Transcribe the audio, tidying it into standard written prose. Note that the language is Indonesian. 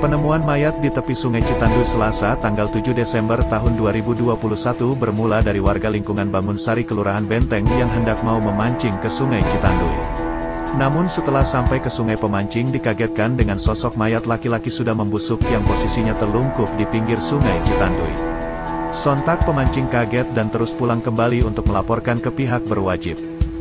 Penemuan mayat di tepi Sungai Citanduy Selasa tanggal 7 Desember tahun 2021 bermula dari warga lingkungan Bangunsari Kelurahan Benteng yang hendak mau memancing ke Sungai Citanduy. Namun setelah sampai ke sungai, pemancing dikagetkan dengan sosok mayat laki-laki sudah membusuk yang posisinya terlungkup di pinggir Sungai Citanduy. Sontak pemancing kaget dan terus pulang kembali untuk melaporkan ke pihak berwajib.